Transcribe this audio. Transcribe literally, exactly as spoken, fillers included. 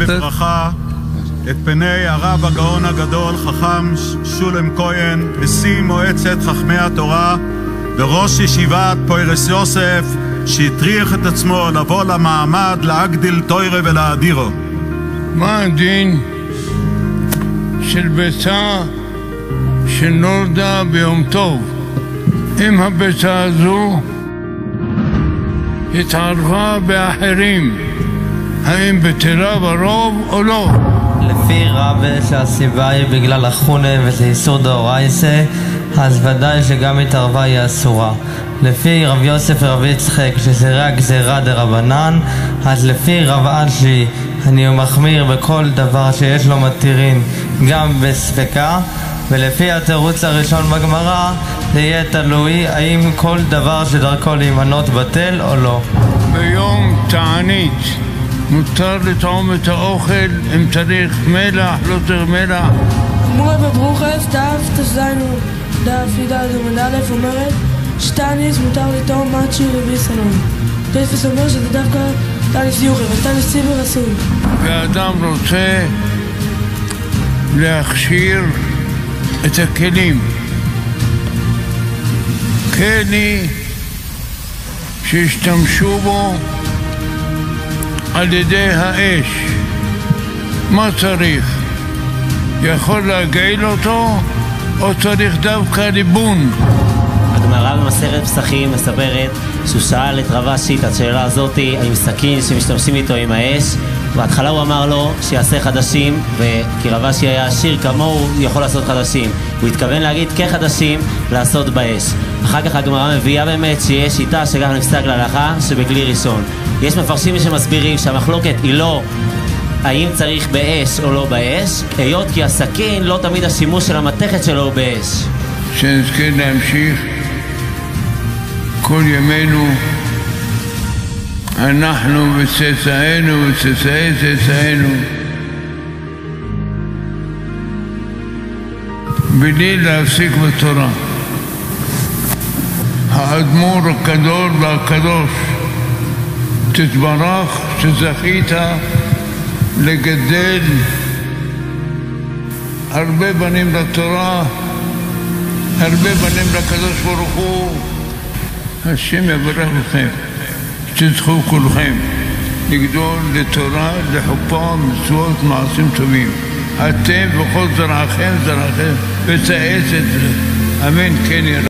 בברכה את פני הרב הגאון הגדול חכם שולם כהן, נשיא מועצת חכמי התורה וראש ישיבת פוירס יוסף, שהטריח את עצמו לבוא למעמד להגדיל תורה ולהאדירו. מה הדין של ביצה שנולדה ביום טוב? אם הביצה הזו התערבה באחרים, האם בטלה ברוב או לא? לפי רב שהסיבה היא בגלל החונה וזה איסור דאורייסה, אז ודאי שגם התערבה היא אסורה. לפי רב יוסף ורב יצחק שזה רק גזירה דרבנן, אז לפי רב אשי אני מחמיר בכל דבר שיש לו מתירין גם בספקה, ולפי התירוץ הראשון בגמרא זה יהיה תלוי האם כל דבר שדרכו להימנות בטל או לא. ביום תענית מותר לטעום את האוכל אם צריך מלח, לא צריך מלח. אמורה בברוכס, דף תזיינו, דף ידע דמד א' אומרת שתניס מותר לטעום מצ'י רבי סלון. תפס אומר שזה דווקא תניס יוחד, ותניס ציבר אסור. ואדם רוצה להכשיר את הכלים, כלי שהשתמשו בו על ידי האש, מה צריך? יכול להגעיל אותו או צריך דווקא ליבון? הגמרא במסכת פסחים מספרת שהוא שאל את רב אשי את השאלה הזאת, האם סכין שמשתמשים איתו עם האש, בהתחלה הוא אמר לו שיעשה חדשים, וכי רב אשי היה עשיר כמוהו הוא יכול לעשות חדשים, הוא התכוון להגיד כחדשים לעשות באש. אחר כך הגמרא מביאה באמת שיש שיטה שגם נפסק להלכה שבכלי ראשון. יש מפרשים שמסבירים שהמחלוקת היא לא האם צריך באש או לא באש, היות כי הסכין לא תמיד השימוש של המתכת שלו הוא באש. שנזכה להמשיך כל ימינו אנחנו וצאצאינו וצאצאי צאצאינו בלי להפסיק בתורה. האדמו"ר הגדול והקדוש תתברך שזכית לגדל הרבה בנים לתורה, הרבה בנים לקדוש ברוך הוא. השם יברך לכם, שתזכו כולכם לגדול לתורה, לחופה, מצוות, מעשים טובים. אתם וכל זרעכם זרעכם וצאצאיכם, אמן כן יראה.